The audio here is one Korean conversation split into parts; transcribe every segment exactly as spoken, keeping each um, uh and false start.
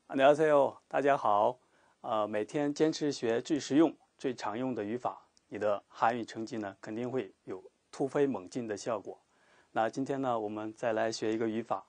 안녕하세요，大家好。呃，每天坚持学最实用、最常用的语法，你的韩语成绩呢肯定会有突飞猛进的效果。那今天呢，我们再来学一个语法。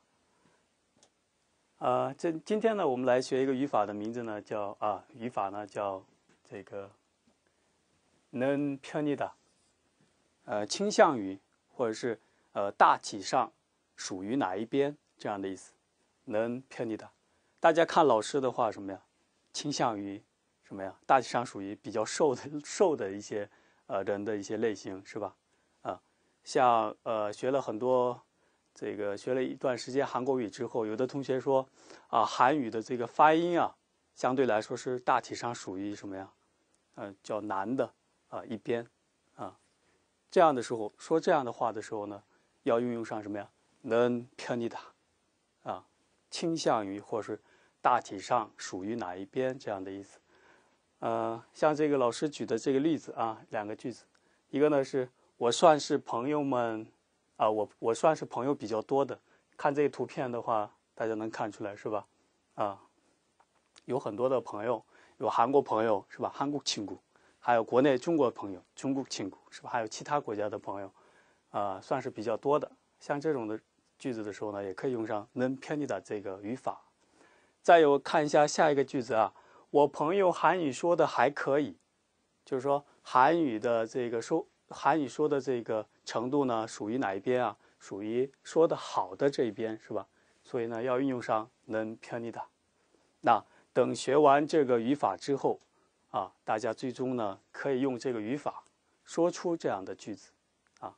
呃，这今天呢，我们来学一个语法的名字呢叫啊，语法呢叫这个는 편이다，呃，倾向于或者是呃大体上属于哪一边这样的意思。는 편이다。大家看老师的话，什么呀？倾向于什么呀？大体上属于比较瘦的瘦的一些呃人的一些类型，是吧？啊，像呃学了很多这个学了一段时间韩国语之后，有的同学说啊，韩语的这个发音啊，相对来说是大体上属于什么呀？呃，叫难的啊一边啊。这样的时候说这样的话的时候呢，要运用上什么呀？는 편이다啊，倾向于或是大体上属于哪一边这样的意思。呃，像这个老师举的这个例子啊，两个句子，一个呢是我算是朋友们啊，我我算是朋友比较多的。看这个图片的话，大家能看出来是吧？啊，有很多的朋友，有韩国朋友是吧？한국 친구，还有国内中国朋友，중국 친구是吧？还有其他国家的朋友，啊，算是比较多的。像这种的句子的时候呢，也可以用上는 편이다这个语法。再有看一下下一个句子啊，我朋友韩语说的还可以，就是说韩语的这个说韩语说的这个程度呢，属于哪一边啊？属于说的好的这一边是吧？所以呢，要运用上는 편이다。那等学完这个语法之后啊，大家最终呢可以用这个语法说出这样的句子啊。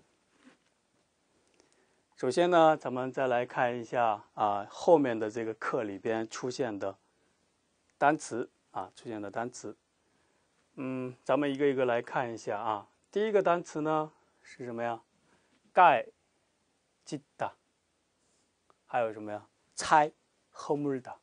首先呢，咱们再来看一下啊，后面的这个课里边出现的单词啊，出现的单词。嗯，咱们一个一个来看一下啊。第一个单词呢是什么呀？盖、짓다，还有什么呀？猜、허물다。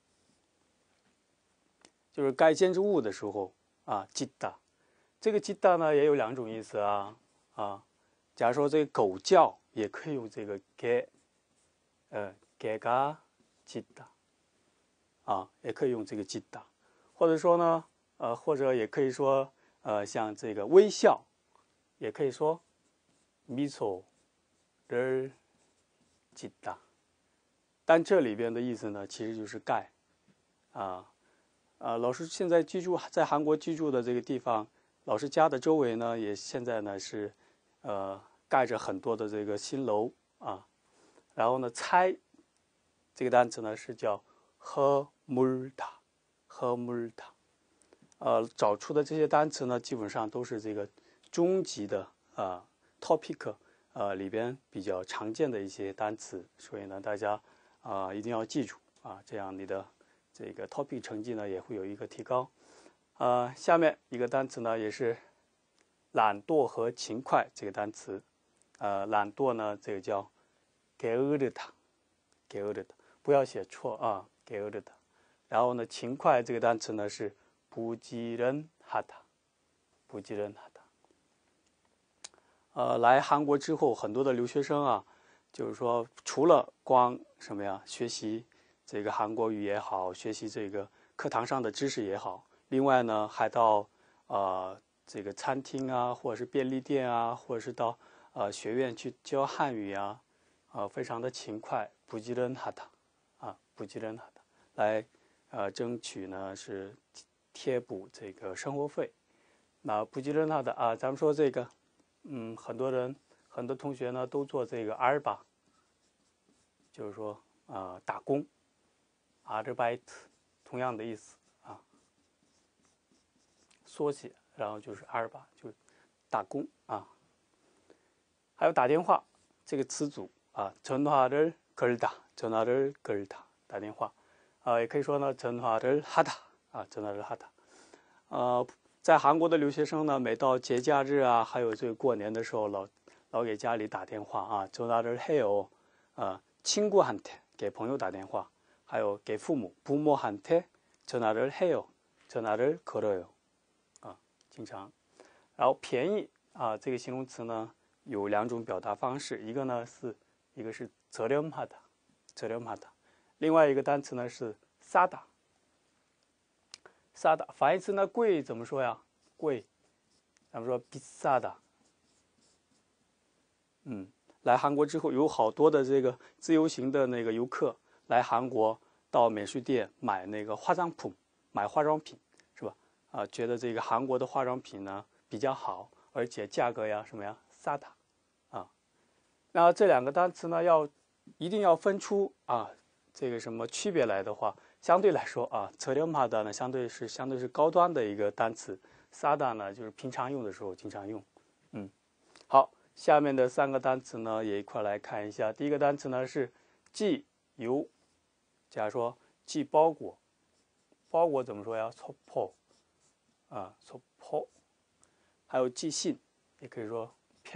就是盖建筑物的时候啊，짓다。这个짓다呢也有两种意思啊啊。假如说这个狗叫，也可以用这个개，呃，개가 짓다，啊，也可以用这个짓다，或者说呢，呃，或者也可以说，呃，像这个微笑，也可以说미소를 짓다。但这里边的意思呢，其实就是盖，啊，啊，老师现在居住在韩国居住的这个地方，老师家的周围呢，也现在呢是，呃。盖着很多的这个新楼啊，然后呢，猜这个单词呢是叫허물다，허물다。呃，找出的这些单词呢，基本上都是这个中级的啊 topic 呃里边比较常见的一些单词，所以呢，大家啊一定要记住啊，这样你的这个 topic 成绩呢也会有一个提高。呃，下面一个单词呢也是懒惰和勤快这个单词。呃，懒惰呢，这个叫게으르다，게으르다，不要写错啊，게으르다。然后呢，勤快这个单词呢是부지런하다，부지런하다。呃，来韩国之后，很多的留学生啊，就是说，除了光什么呀，学习这个韩国语也好，学习这个课堂上的知识也好，另外呢，还到呃这个餐厅啊，或者是便利店啊，或者是到呃，学院去教汉语呀，啊，非常的勤快，부지런하다，啊，부지런하다，来呃争取呢是贴补这个生活费。那부지런하다啊，咱们说这个，嗯，很多人很多同学呢都做这个알바，就是说啊、呃、打工，Arbeit，同样的意思啊，缩写，然后就是알바，就是打工啊。还有打电话这个词组啊，전화를 걸다， 전화를 걸다， 打电话，啊，也可以说呢，전화를 하다， 啊，전화를 하다。呃，在韩国的留学生呢，每到节假日啊，还有这个过年的时候，老老给家里打电话啊，전화를 해요， 啊，친구한테给朋友打电话，还有给父母부모한테 전화를 해요，전화를 걸어요， 啊，经常。然后便宜啊，这个形容词呢。有两种表达方式，一个呢是一个是저렴하다，저렴하다，另外一个单词呢是 싸다， 싸다。反义词呢，贵怎么说呀？贵，咱们说比萨的。嗯，来韩国之后，有好多的这个自由行的那个游客来韩国，到美术店买那个化妆品，买化妆品是吧？啊，觉得这个韩国的化妆品呢比较好，而且价格呀什么呀싸다啊。那这两个单词呢，要一定要分出啊这个什么区别来的话，相对来说啊，저렴하다呢相对是相对是高端的一个单词，싸다呢就是平常用的时候经常用。嗯，好。下面的三个单词呢，也一块来看一下。第一个单词呢是寄邮，假如说寄包裹，包裹怎么说呀？소포啊，소포。还有寄信，也可以说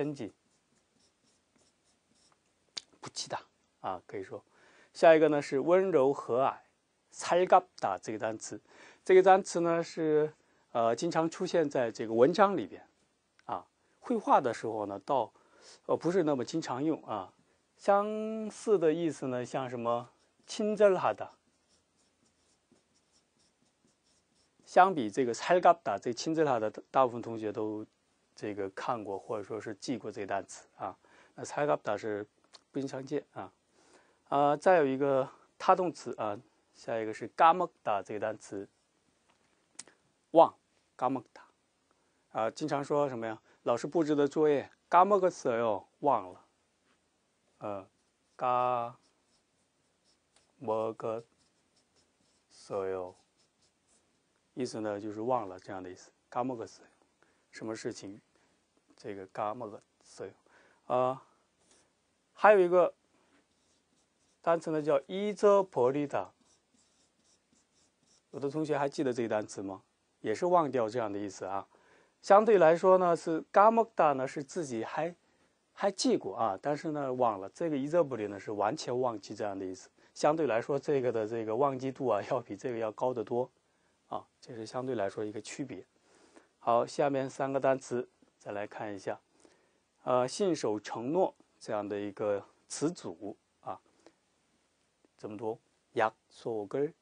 편지，붙이다啊，可以说。下一个呢是温柔和蔼，살갑다这个单词，这个单词呢是呃经常出现在这个文章里边。绘画的时候呢，倒呃不是那么经常用啊。相似的意思呢，像什么친절하다，相比这个살갑다，这친절하다大部分同学都这个看过或者说是记过这个单词啊。那살갑다是不经常见啊。啊，再有一个他动词啊，下一个是까먹다这个单词，忘까먹다啊，经常说什么呀？老师布置的作业까먹었어요，忘了。呃，까먹었어요，意思呢就是忘了这样的意思。까먹었어요，什么事情？这个까먹었어요。啊，还有一个单词呢叫잊어버리다。有的同学还记得这个单词吗？也是忘掉这样的意思啊。相对来说呢，是까먹다呢是自己还还记过啊，但是呢忘了。这个잊어버리呢是完全忘记这样的意思。相对来说，这个的这个忘记度啊要比这个要高得多啊，这是相对来说一个区别。好，下面三个单词再来看一下，呃，信守承诺这样的一个词组啊，怎么读？약속을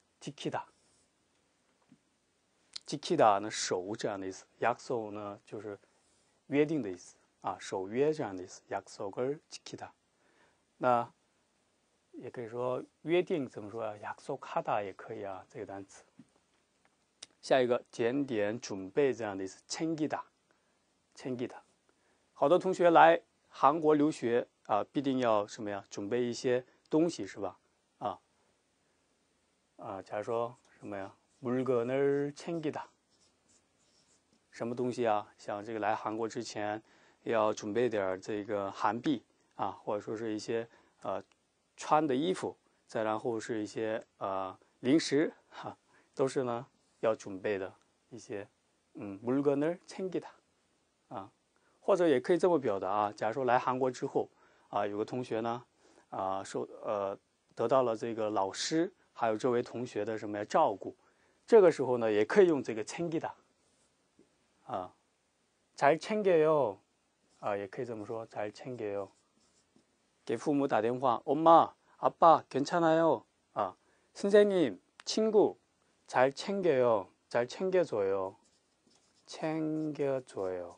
지키다。지키다呢守这样的意思，약속呢就是约定的意思啊，守约这样的意思。약속을 지키다，那也可以说约定怎么说啊？약속하다也可以啊，这个单词。下一个检点准备这样的意思，챙기다，챙기다。好多同学来韩国留学啊，必定要什么呀？准备一些东西是吧？啊啊，假如说什么呀？물건을 챙기다，什么东西啊？像这个来韩国之前要准备点这个韩币啊，或者说是一些呃穿的衣服，再然后是一些呃零食哈、啊，都是呢要准备的一些嗯물건을 챙기다啊，或者也可以这么表达啊。假如说来韩国之后啊，有个同学呢啊受呃得到了这个老师还有这位同学的什么呀照顾。这个时候呢，也可以用这个챙기다啊，잘 챙겨요啊，也可以这么说，잘 챙겨요。给父母打电话，엄마 아빠 괜찮아요啊，선생님 친구 잘 챙겨요，잘 챙겨줘요， 챙겨줘요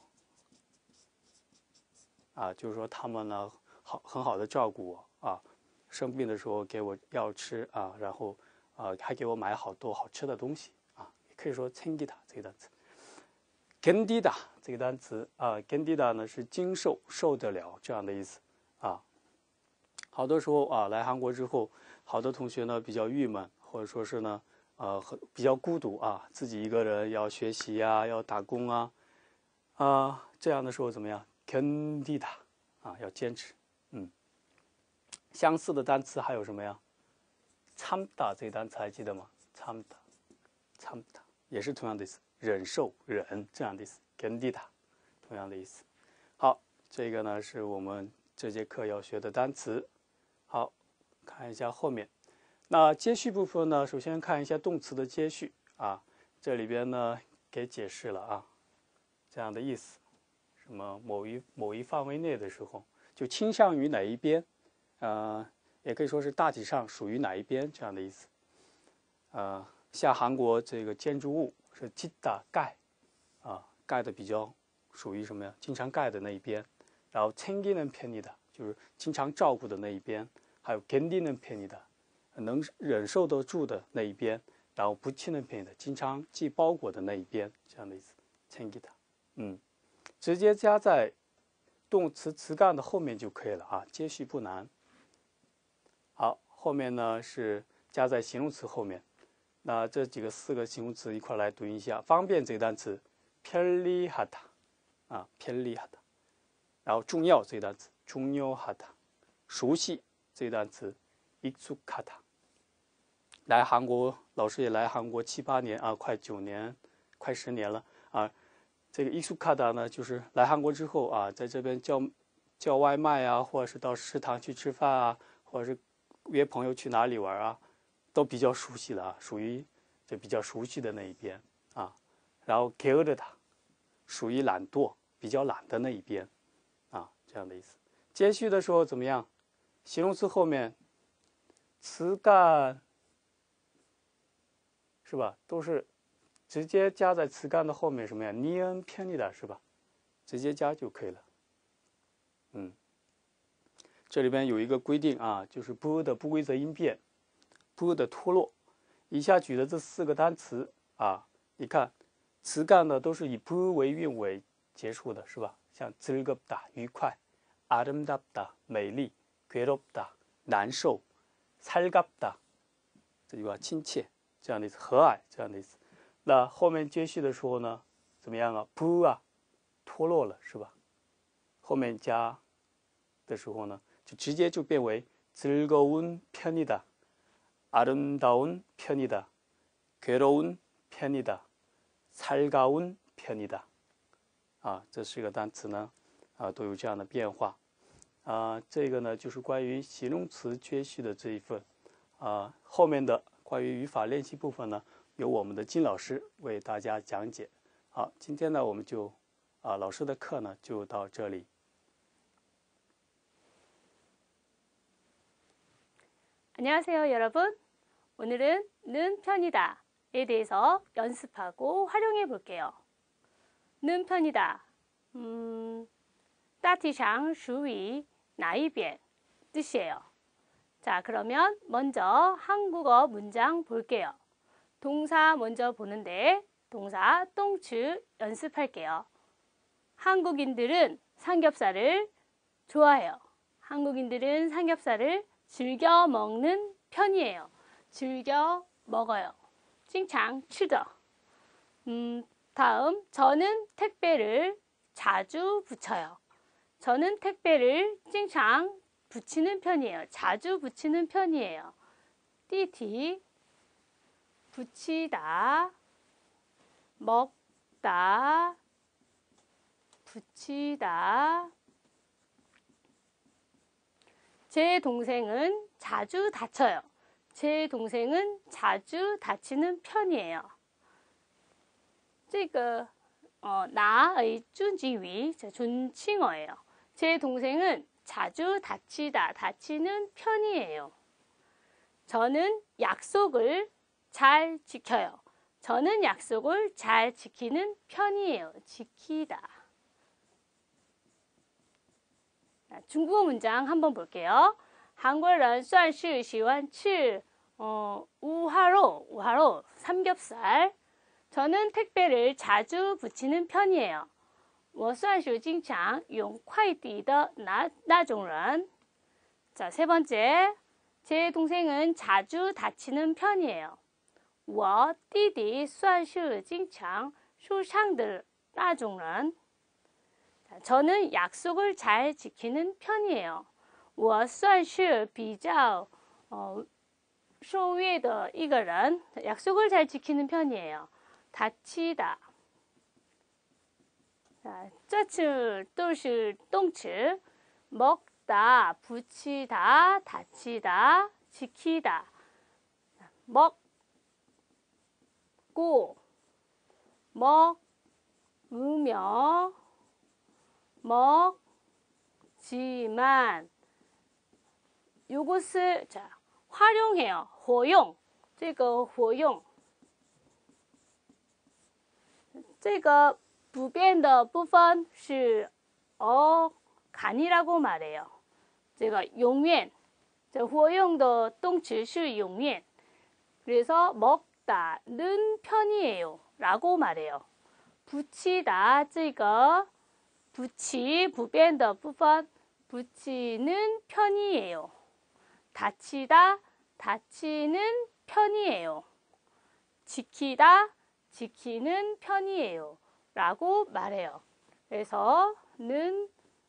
啊，就是说他们呢好很好的照顾我啊，生病的时候给我药吃啊，然后。啊，还给我买好多好吃的东西啊，也可以说챙기다这个单词。견디다这个单词啊，견디다呢是经受、受得了这样的意思啊。好多时候啊，来韩国之后，好多同学呢比较郁闷，或者说是呢呃比较孤独啊，自己一个人要学习呀、啊，要打工啊啊，这样的时候怎么样？견디다啊，要坚持。嗯，相似的单词还有什么呀？참다这个单词还记得吗？참다，참다也是同样的意思，忍受、忍这样的意思。견디다同样的意思。好，这个呢是我们这节课要学的单词。好，看一下后面。那接续部分呢，首先看一下动词的接续啊，这里边呢给解释了啊，这样的意思。什么某一某一范围内的时候，就倾向于哪一边，呃。也可以说是大体上属于哪一边这样的意思。 呃，像韩国这个建筑物是基大盖，啊，盖的比较属于什么呀？经常盖的那一边。然后챙기는 편이다，就是经常照顾的那一边。还有견디는 편이다，能忍受得住的那一边。然后붙이는 편이다，经常系包裹的那一边，这样的意思。챙기다，嗯，直接加在动词词干的后面就可以了啊，接续不难。好，后面呢是加在形容词后面。那这几个四个形容词一块来读一下。方便这个单词편리하다，啊，편리하다。然后重要这个单词중요하다，熟悉这个单词익숙하다。来韩国，老师也来韩国七八年啊，快九年，快十年了啊。这个익숙하다呢，就是来韩国之后啊，在这边叫叫外卖啊，或者是到食堂去吃饭啊，或者是约朋友去哪里玩啊，都比较熟悉了啊，属于这比较熟悉的那一边啊。然后게으르다，属于懒惰，比较懒的那一边啊，这样的意思。接续的时候怎么样？形容词后面词干是吧？都是直接加在词干的后面，什么呀？니은 편이다是吧？直接加就可以了。嗯，这里边有一个规定啊，就是不的不规则音变，不的脱落。以下举的这四个单词啊，你看词干呢都是以不为韵尾结束的，是吧？像즐겁다愉快，아름답다美丽，괴롭다难受，살갑다这句话亲切。这样的意思，和蔼这样的意思。那后面接续的时候呢，怎么样啊？不啊，脱落了是吧？后面加的时候呢，就直接就变为즐거운 편이다, 아름다운 편이다, 괴로운 편이다, 살가운 편이다。啊，这四个单词呢，啊，都有这样的变化。啊，这个呢就是关于形容词接续的这一份。啊，后面的。关于语法练习部分呢，由我们的金老师为大家讲解。好，今天呢，我们就啊，老师的课呢就到这里。 안녕하세요, 여러분. 오늘은 는 편이다에 대해서 연습하고 활용해 볼게요. 는 편이다. 음, 大体上属于哪一边 뜻이에요. 자, 그러면 먼저 한국어 문장 볼게요. 동사 먼저 보는데 동사 똥추 연습할게요. 한국인들은 삼겹살을 좋아해요. 한국인들은 삼겹살을 즐겨 먹는 편이에요. 즐겨 먹어요. 칭찬 치더. 음, 다음 저는 택배를 자주 붙여요. 저는 택배를 칭찬 붙이는 편이에요. 자주 붙이는 편이에요. 띠티 붙이다 먹다 붙이다. 제 동생은 자주 다쳐요. 제 동생은 자주 다치는 편이에요. 这个 어, 나의 尊敬语 존칭어예요. 제 동생은 자주 다치다, 다치는 편이에요. 저는 약속을 잘 지켜요. 저는 약속을 잘 지키는 편이에요. 지키다. 중국어 문장 한번 볼게요. 한국인 算是喜欢吃 어, 우하로, 우하로 삼겹살. 저는 택배를 자주 붙이는 편이에요. 我算是经常用快递的那那种人。 자, 세 번째. 제 동생은 자주 다치는 편이에요. 我弟弟算是经常受伤的那种人。 자, 저는 약속을 잘 지키는 편이에요. 我算是比较 어, 守约的一个人。 약속을 잘 지키는 편이에요. 다치다. 자, 这次都是动词 먹다, 붙이다, 다치다, 지키다. 먹고, 먹으며, 먹지만 요것을 자, 활용해요. 허용, 这个活用，这个不变的部分是어 간이라고 말해요. 这个永远，这活用的动词是永远。 그래서 먹다는 편이에요 라고 말해요. 붙이다 这个 붙이 不变的部分 붙이는 편이에요. 다치다 다치는 편이에요. 지키다 지키는 편이에요 라고 말해요. 그래서 는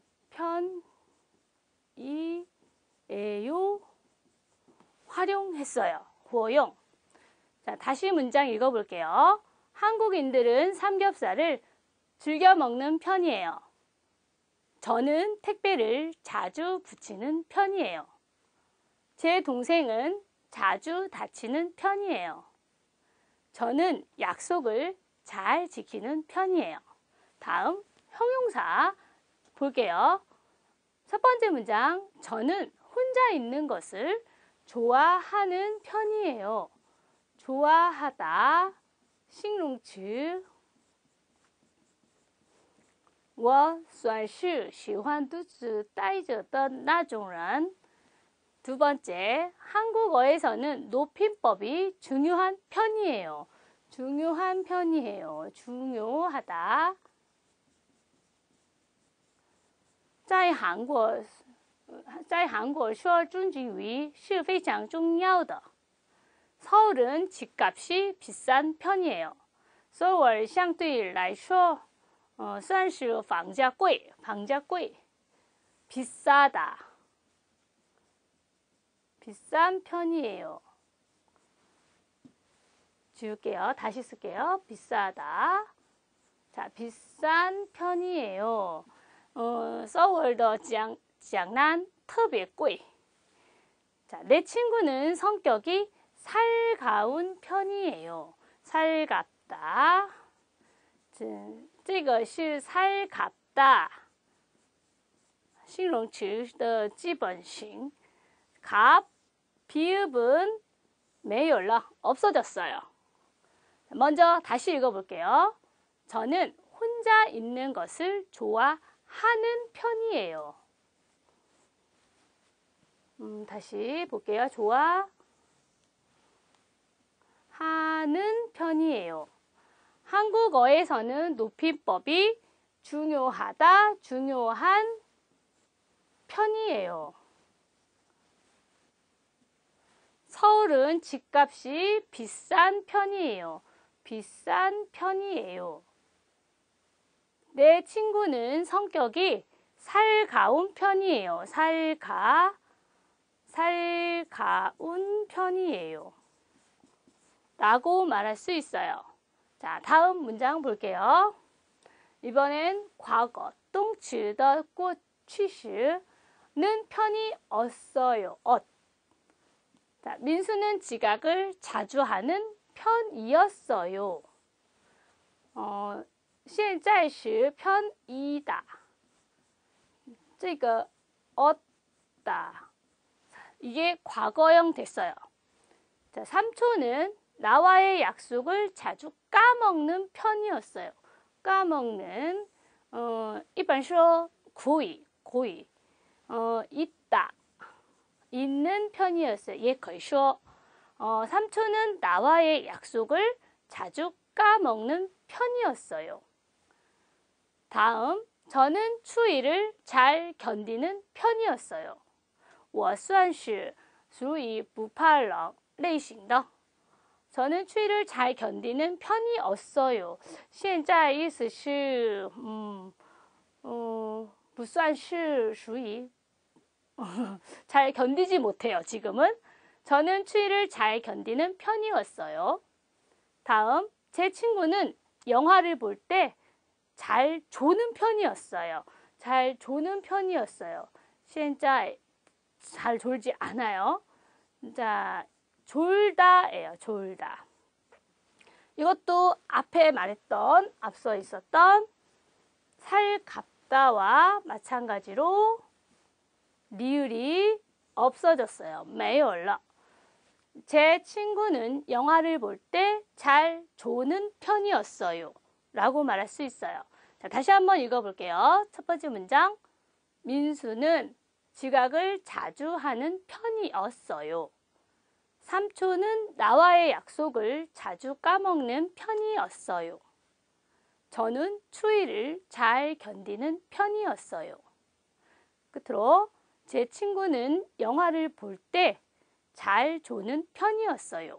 편이에요 활용했어요.活用. 자, 다시 문장 읽어볼게요. 한국인들은 삼겹살을 즐겨 먹는 편이에요. 저는 택배를 자주 붙이는 편이에요. 제 동생은 자주 다치는 편이에요. 저는 약속을 잘 지키는 편이에요. 다음 형용사 볼게요. 첫 번째 문장, 저는 혼자 있는 것을 좋아하는 편이에요. 좋아하다, 形容词。我算是喜欢独自待着的那种人。 두 번째, 한국어에서는 높임법이 중요한 편이에요. 중요한 편이에요. 중요하다. 在韩国在韩国说中敬语是非常重要的。 서울은 집값이 비싼 편이에요. 서울 相对来说呃算是房价贵房价贵 비싸다 비싼 편이에요. 지울게요. 다시 쓸게요. 비싸다. 자, 비싼 편이에요. 어, 서울의 장, 장난 特别贵. 자, 내 친구는 성격이 살가운 편이에요. 살갑다. 这个是살갑다 形容词的基本型. 갑, 비읍은 没有了, 없어졌어요. 먼저 다시 읽어볼게요. 저는 혼자 있는 것을 좋아하는 편이에요. 음, 다시 볼게요. 좋아하는 편이에요. 한국어에서는 높임법이 중요하다, 중요한 편이에요. 서울은 집값이 비싼 편이에요. 비싼 편이에요. 내 친구는 성격이 살가운 편이에요. 살가, 살가운 편이에요. 라고 말할 수 있어요. 자, 다음 문장 볼게요. 이번엔 과거, 动词的过去时는 편이 없어요. 엇. 자, 민수는 지각을 자주 하는 편이었어요. 어, 现在时 편이다. 这个 얻다. 이게 과거형 됐어요. 자, 삼촌은 나와의 약속을 자주 까먹는 편이었어요. 까먹는, 어, 一般说 고의, 고의. 어, 있다. 있는 편이었어요. 也可以说 어, 삼촌은 나와의 약속을 자주 까먹는 편이었어요. 다음, 저는 추위를 잘 견디는 편이었어요. 我算是属于不怕冷类型的. 저는 추위를 잘 견디는 편이었어요. 现在意思是 음, 어, 不算是属于잘 견디지 못해요. 지금은. 저는 추위를 잘 견디는 편이었어요. 다음, 제 친구는 영화를 볼 때 잘 조는 편이었어요. 잘 조는 편이었어요. 现在 잘 졸지 않아요. 자, 졸다예요. 졸다. 이것도 앞에 말했던, 앞서 있었던 살갑다와 마찬가지로 리을이 없어졌어요. 没有了. 제 친구는 영화를 볼 때 잘 조는 편이었어요. 라고 말할 수 있어요. 자, 다시 한번 읽어볼게요. 첫 번째 문장. 민수는 지각을 자주 하는 편이었어요. 삼촌은 나와의 약속을 자주 까먹는 편이었어요. 저는 추위를 잘 견디는 편이었어요. 끝으로 제 친구는 영화를 볼 때 잘 조는 편이었어요.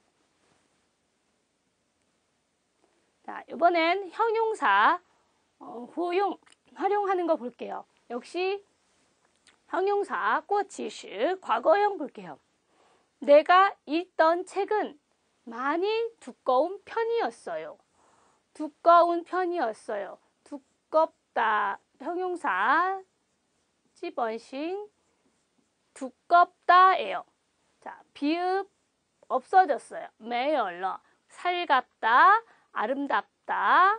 자, 이번엔 형용사 어, 호용 활용하는 거 볼게요. 역시 형용사 过去式 과거형 볼게요. 내가 읽던 책은 많이 두꺼운 편이었어요. 두꺼운 편이었어요. 두껍다 형용사 基本型 두껍다예요. 자, 비읍 없어졌어요. 没有了. 살갑다, 아름답다.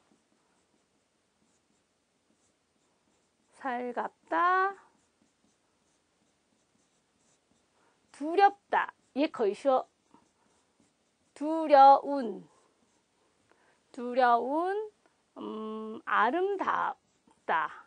살갑다. 두렵다. 也可以说 두려운. 두려운, 음, 아름답다.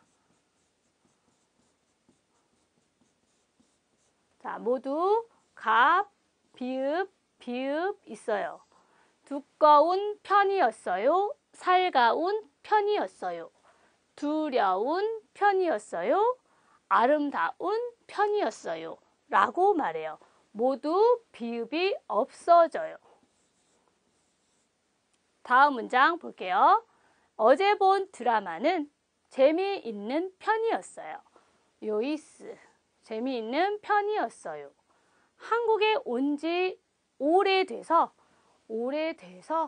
자, 모두 갑, 비읍, 비읍 있어요. 두꺼운 편이었어요. 살가운 편이었어요. 두려운 편이었어요. 아름다운 편이었어요. 라고 말해요. 모두 비읍이 없어져요. 다음 문장 볼게요. 어제 본 드라마는 재미있는 편이었어요. 요이스, 재미있는 편이었어요. 한국에 온 지 오래돼서, 오래돼서,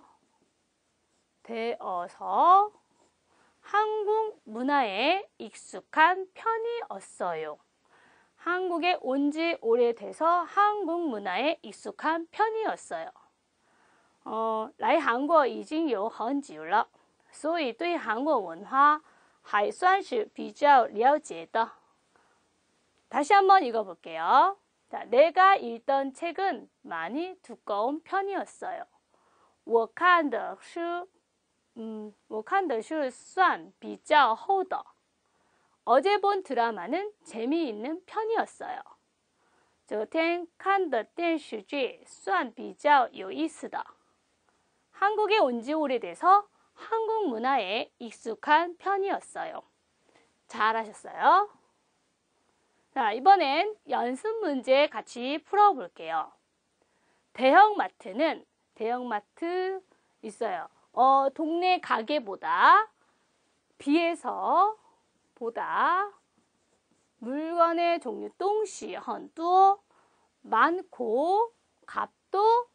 되어서 한국 문화에 익숙한 편이었어요. 한국에 온 지 오래돼서 한국 문화에 익숙한 편이었어요. 呃，来韩国已经有很久了，所以对韩国文化还算是比较了解的。 다시 한번 읽어볼게요. 자, 내가 읽던 책은 많이 두꺼운 편이었어요. 我看的是, 음, 我看的是算比较厚的. 어제 본 드라마는 재미있는 편이었어요. 昨天看的电视剧算比较有意思的. 한국에 온 지 오래돼서 한국 문화에 익숙한 편이었어요. 잘하셨어요. 자, 이번엔 연습 문제 같이 풀어볼게요. 대형마트는, 대형마트 있어요. 어, 동네 가게보다, 비해서, 보다, 물건의 종류, 동시, 很多, 많고, 값도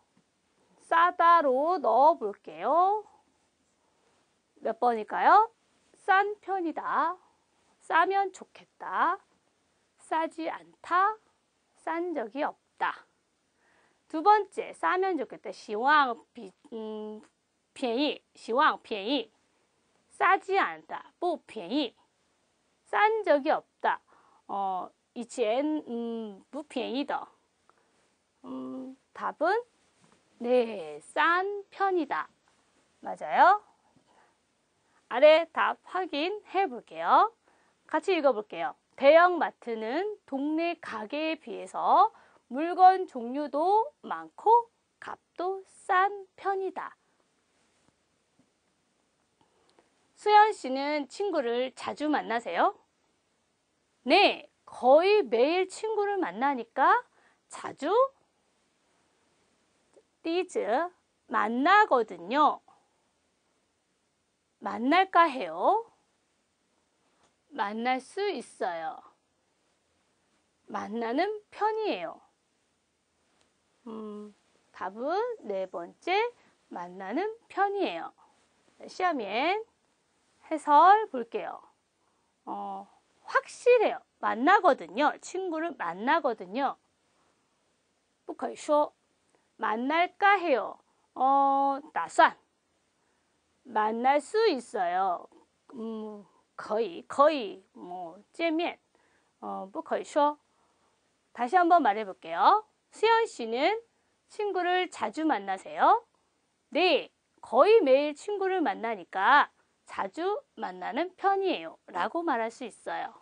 싸다로 넣어볼게요. 몇 번일까요? 싼 편이다. 싸면 좋겠다. 싸지 않다. 싼 적이 없다. 두 번째, 싸면 좋겠다. 希望比, 음, 便宜. 希望便宜. 싸지 않다. 不便宜. 싼 적이 없다. 어, 以前, 음, 不便宜的. 음, 답은 네, 싼 편이다. 맞아요? 아래 답 확인해 볼게요. 같이 읽어볼게요. 대형마트는 동네 가게에 비해서 물건 종류도 많고 값도 싼 편이다. 수연 씨는 친구를 자주 만나세요? 네, 거의 매일 친구를 만나니까 자주 띠즈 만나거든요. 만날까 해요? 만날 수 있어요. 만나는 편이에요. 음, 답은 네 번째, 만나는 편이에요. 시험엔 해설 볼게요. 어, 확실해요. 만나거든요. 친구를 만나거든요. 不可以说 만날까 해요. 어, 打算 만날 수 있어요. 음, 거의, 거의, 뭐, 见面. 어, 不可以说 다시 한번 말해볼게요. 수연 씨는 친구를 자주 만나세요? 네, 거의 매일 친구를 만나니까 자주 만나는 편이에요. 라고 말할 수 있어요.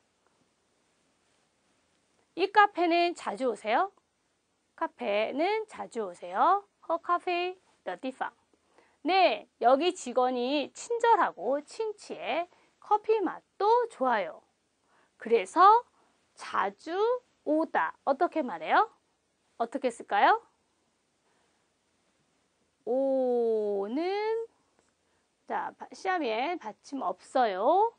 이 카페는 자주 오세요? 카페는 자주 오세요. 허 카페 더 디팡. 네, 여기 직원이 친절하고 친치해 커피 맛도 좋아요. 그래서 자주 오다. 어떻게 말해요? 어떻게 쓸까요? 오는 자, 시험에 받침 없어요.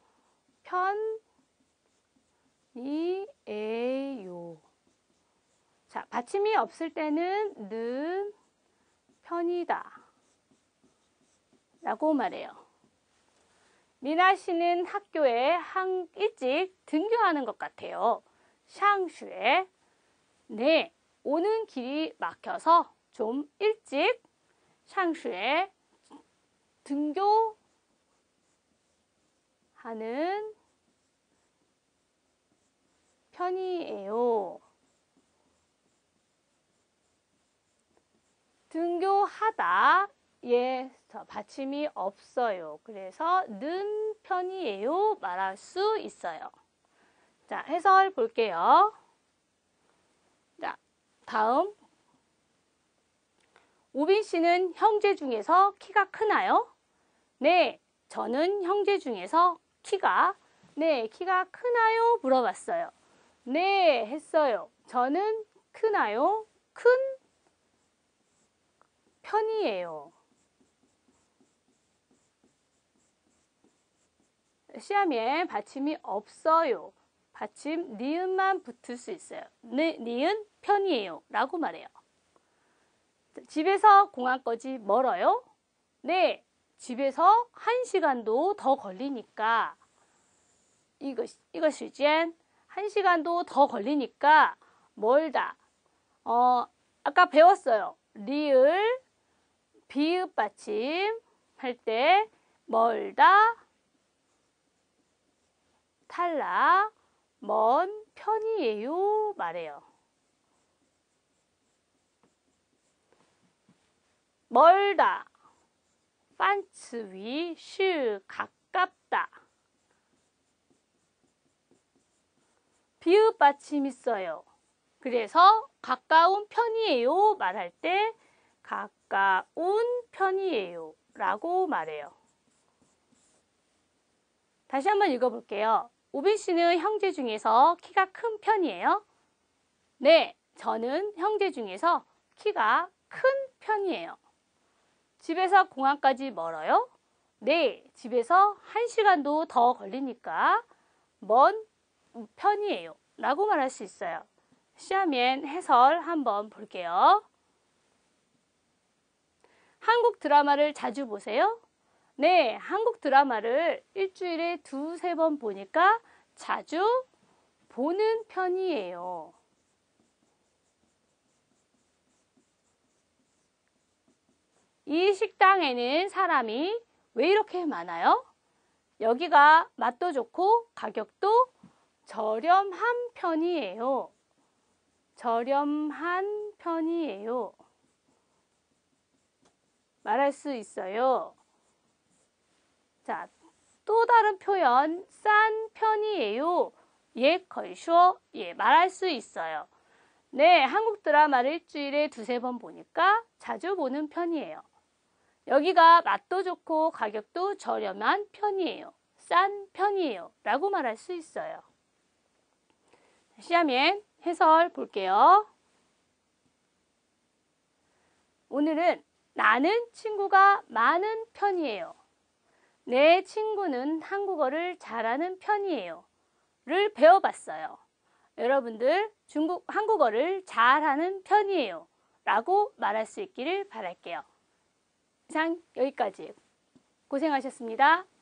편이에요. 자, 받침이 없을 때는 는 편이다 라고 말해요. 미나 씨는 학교에 한 일찍 등교하는 것 같아요. 샹슈에 네, 오는 길이 막혀서 좀 일찍 샹슈에 등교하는 편이에요. 등교하다 예, 받침이 없어요. 그래서 는 편이에요 말할 수 있어요. 자, 해설 볼게요. 자, 다음 우빈 씨는 형제 중에서 키가 크나요? 네, 저는 형제 중에서 키가 네, 키가 크나요? 물어봤어요. 네, 했어요. 저는 크나요? 큰 편이에요. 시험에 받침이 없어요. 받침 니은만 붙을 수 있어요. 네, 니은 편이에요 라고 말해요. 집에서 공항까지 멀어요? 네, 집에서 한 시간도 더 걸리니까 이거, 이거 시간 한 시간도 더 걸리니까 멀다. 어, 아까 배웠어요. 리을, 비읍 받침 할 때 멀다, 탈락, 먼 편이에요 말해요. 멀다, 판츠위, 시, 가깝다. 비읍 받침 있어요. 그래서 가까운 편이에요 말할 때 가까운 편이에요 라고 말해요. 다시 한번 읽어볼게요. 우빈 씨는 형제 중에서 키가 큰 편이에요? 네, 저는 형제 중에서 키가 큰 편이에요. 집에서 공항까지 멀어요? 네, 집에서 한 시간도 더 걸리니까 먼 편이에요 라고 말할 수 있어요. 시험엔 해설 한번 볼게요. 한국 드라마를 자주 보세요? 네, 한국 드라마를 일주일에 두세 번 보니까 자주 보는 편이에요. 이 식당에는 사람이 왜 이렇게 많아요? 여기가 맛도 좋고 가격도 저렴한 편이에요. 저렴한 편이에요. 말할 수 있어요. 자, 또 다른 표현 싼 편이에요. 예, 걸쇼. 예, 말할 수 있어요. 네, 한국 드라마를 일주일에 두세 번 보니까 자주 보는 편이에요. 여기가 맛도 좋고 가격도 저렴한 편이에요. 싼 편이에요. 라고 말할 수 있어요. 시험엔 해설 볼게요. 오늘은 나는 친구가 많은 편이에요. 내 친구는 한국어를 잘하는 편이에요. 를 배워봤어요. 여러분들 중국 한국어를 잘하는 편이에요. 라고 말할 수 있기를 바랄게요. 이상 여기까지. 고생하셨습니다.